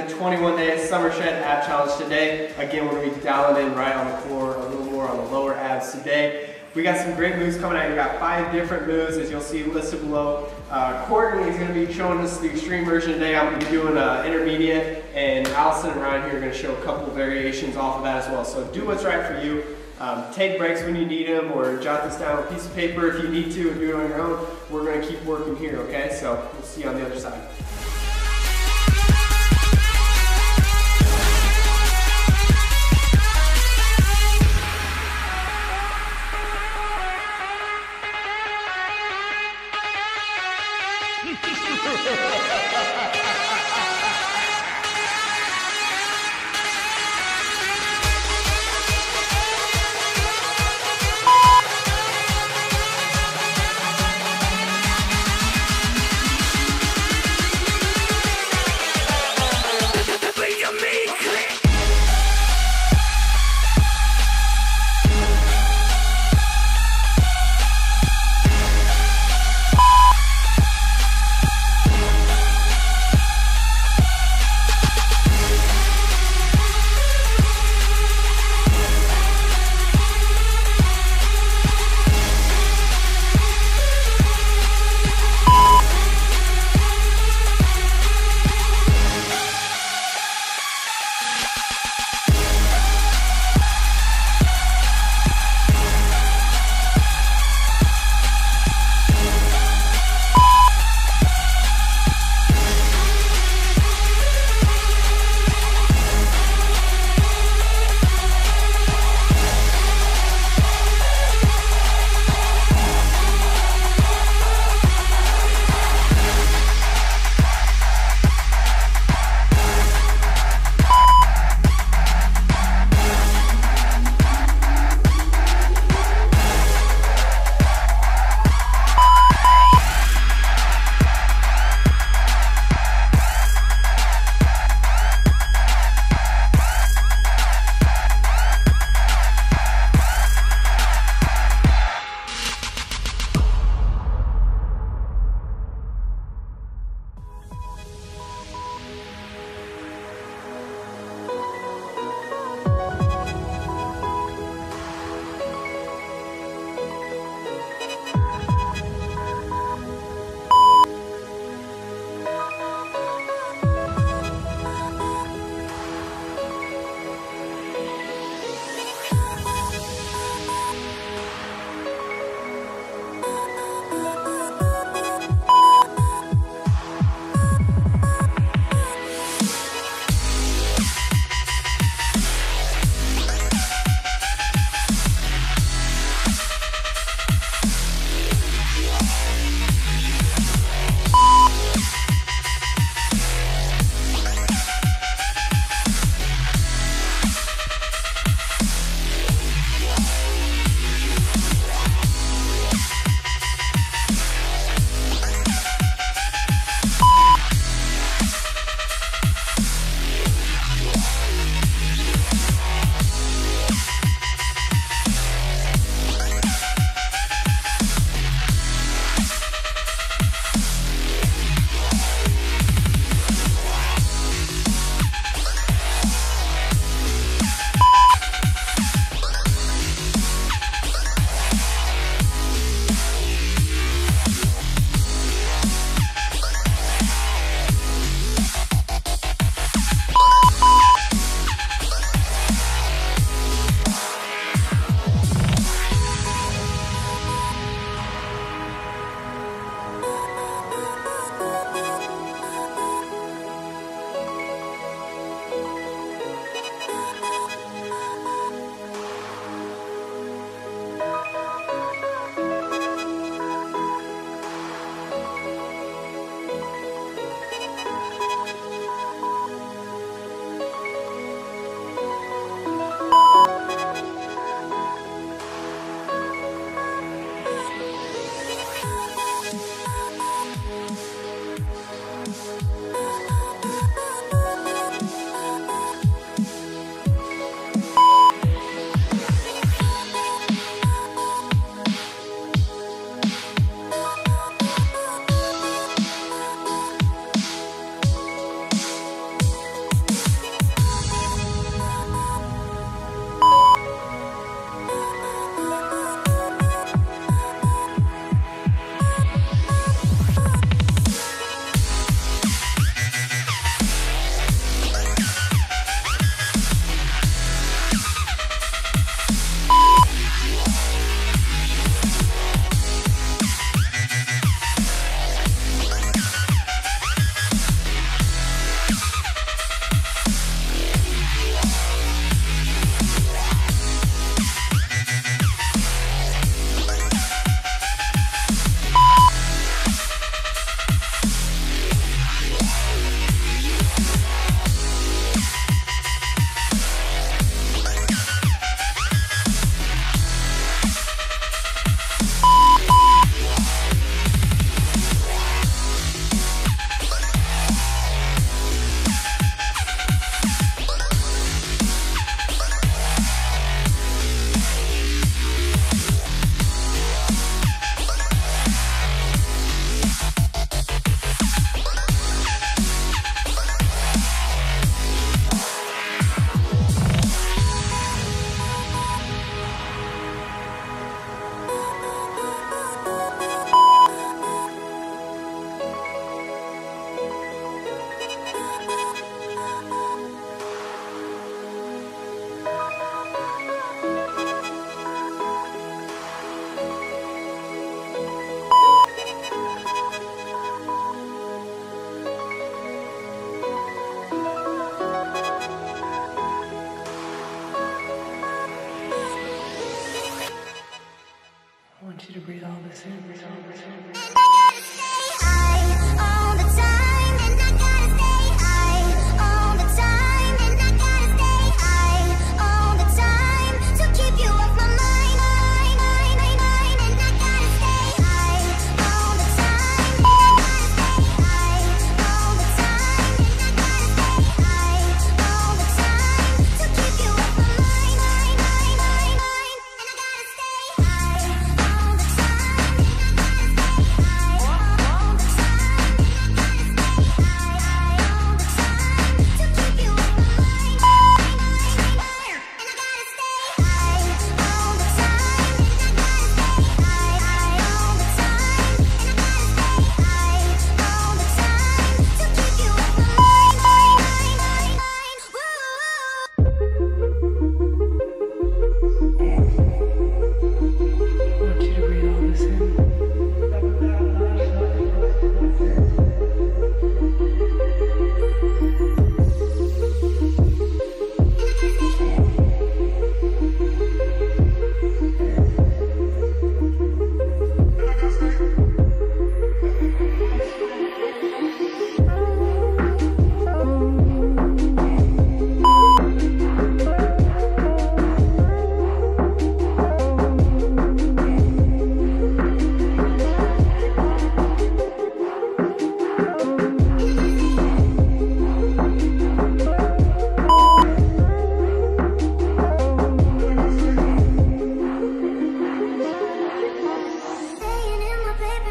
the 21-day Summer Shred Ab Challenge today. Again, we're going to be dialing in right on the core, a little more on the lower abs today. We got some great moves coming out. We got 5 different moves, as you'll see listed below. Courtney is going to be showing us the extreme version today. I'm going to be doing intermediate, and Allison and Ryan here are going to show a couple variations off of that as well. So do what's right for you. Take breaks when you need them, or jot this down on a piece of paper if you need to and do it on your own. We're going to keep working here, okay? So we'll see you on the other side.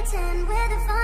pretend we're the